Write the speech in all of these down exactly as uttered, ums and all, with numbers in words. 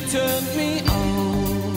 turned me on.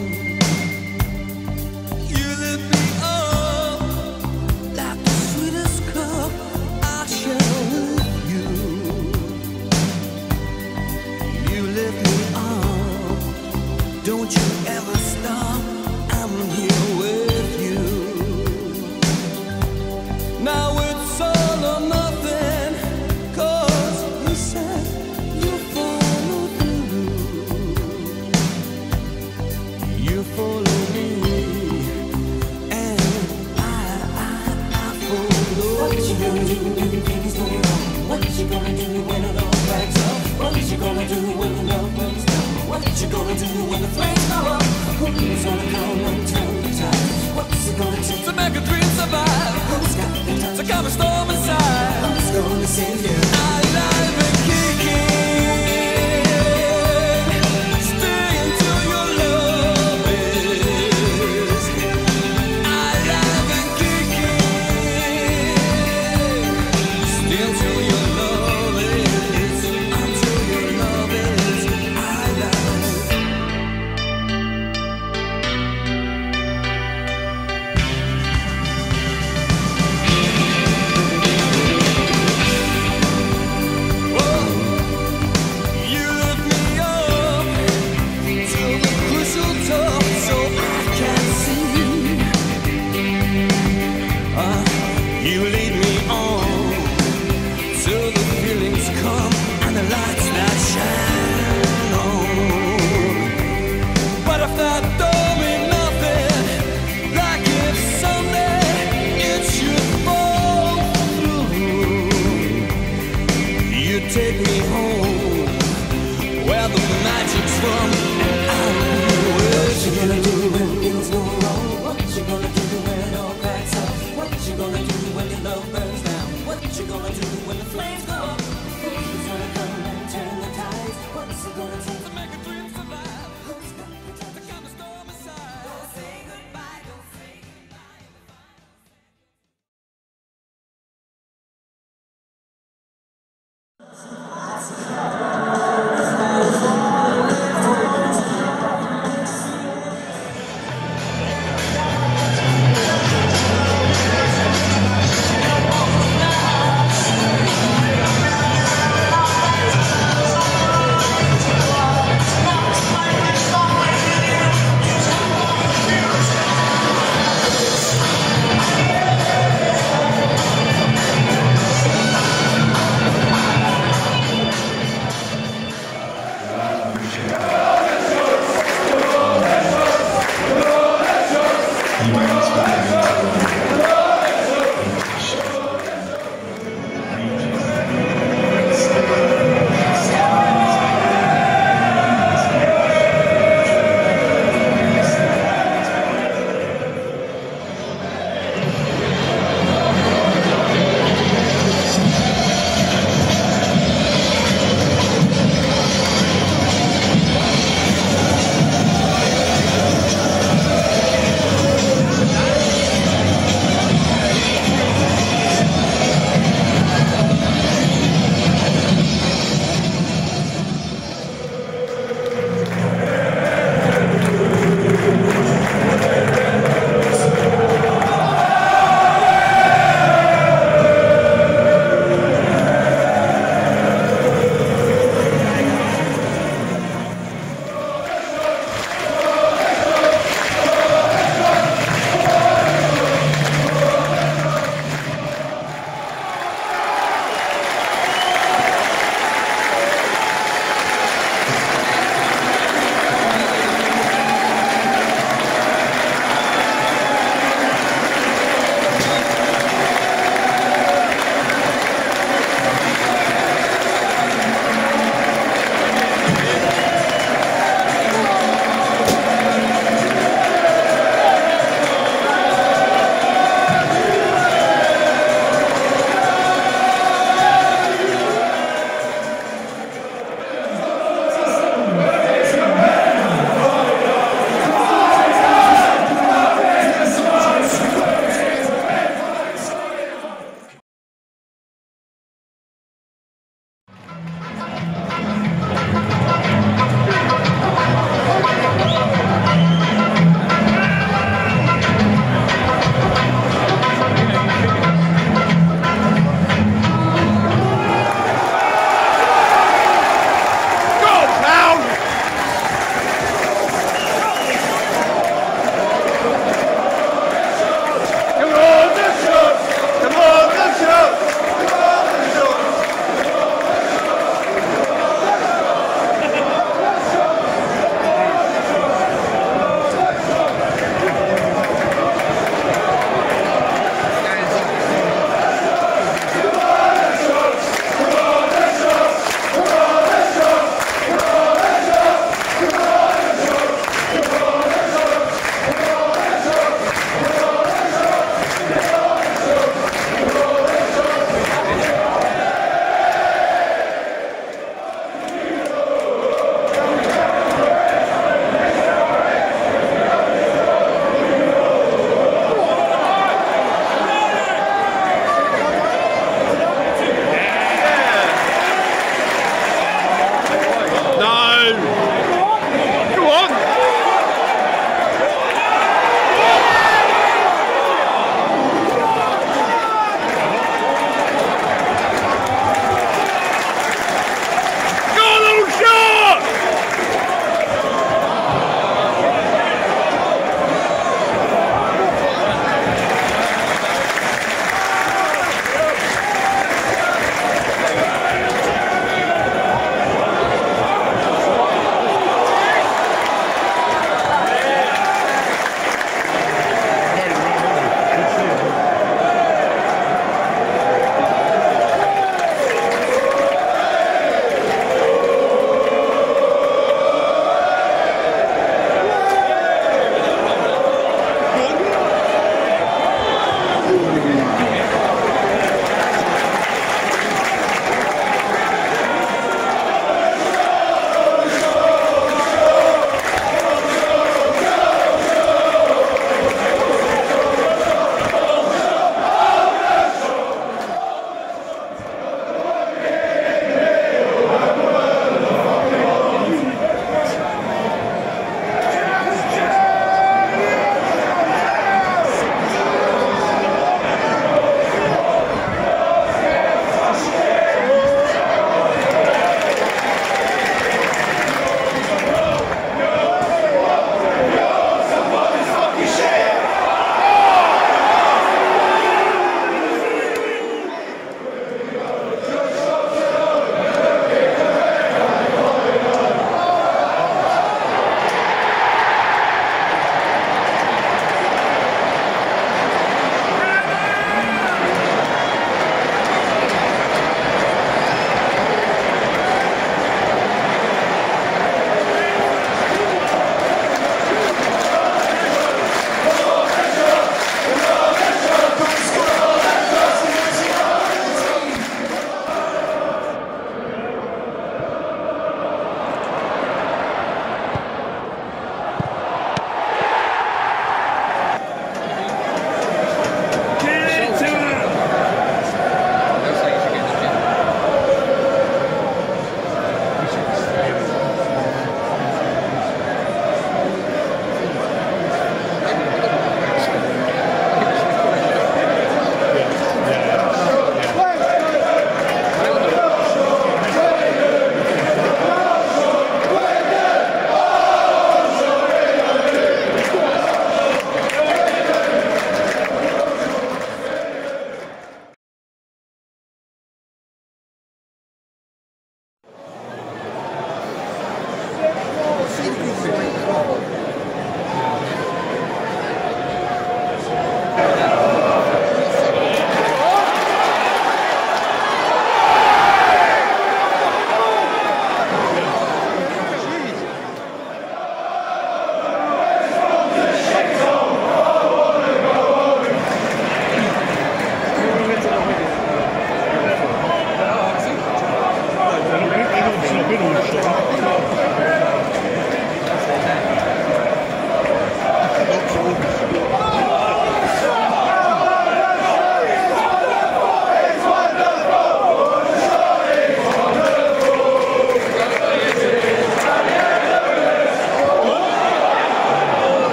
You lit me up like the sweetest cup I share with you. You lift me up, don't you ever stop, I'm here with you. Now it's all or nothing, 'cause you said you follow through. You follow me, and I, I, I follow. What you gonna do when things go wrong? What you gonna do when it all backs up? What you gonna do when the love burns down? What you gonna do when the flames go up? Who's gonna come and turn the tide? What's it gonna take to make a dream survive? Who's got the time to calm a storm inside? Who's gonna save you? Alive and kicking. Stay until your love is alive and kicking. Stay until your love is, until your love is alive. You lift me up to the crucial top so I can see. Uh, you lead me on till the feelings come and the lights that shine on. But if that don't mean nothing, like if someday it should fall through, you take me home where the magic's from, and I'm with you. What you gonna do when things go wrong? What you gonna do when it all cracks up? What you gonna do when your love burns down? What you gonna do when the flames go up? Who's gonna come and turn the tides? What's it gonna take to make a dream survive? Who's got the time to calm the storm inside? Don't say goodbye, don't say goodbye.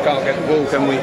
can't get the ball, can we?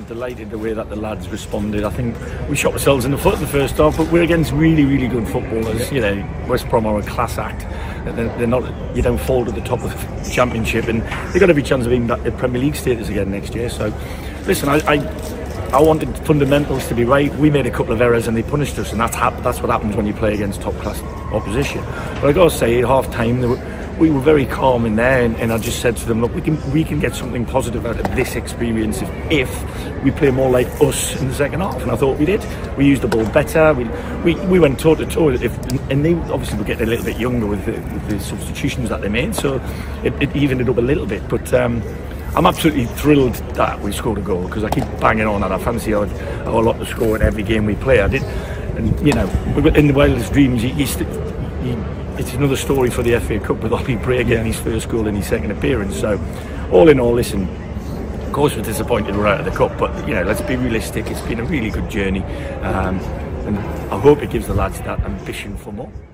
I'm delighted the way that the lads responded. I think we shot ourselves in the foot in the first half, but we're against really, really good footballers. You know, West Brom are a class act. They're, they're not. You don't fall to the top of the Championship, and they've got every chance of being back at Premier League status again next year. So, listen, I. I I wanted fundamentals to be right. We made a couple of errors and they punished us, and that's hap that's what happens when you play against top class opposition. But I got to say, at half time, they were, we were very calm in there, and, and I just said to them, look, we can we can get something positive out of this experience if, if we play more like us in the second half. And I thought we did. We used the ball better. We we, we went toe to toe. If, and they obviously were getting a little bit younger with the, with the substitutions that they made, so it, it evened it up a little bit. But um, I'm absolutely thrilled that we scored a goal, because I keep banging on and I fancy I'd have a lot to score in every game we play. I did, and you know, in the wildest dreams, you, you, you, it's another story for the F A Cup with Ollie Bray getting his first goal in his second appearance. So, all in all, listen, of course we're disappointed we're out of the cup, but you know, let's be realistic. It's been a really good journey, um, and I hope it gives the lads that ambition for more.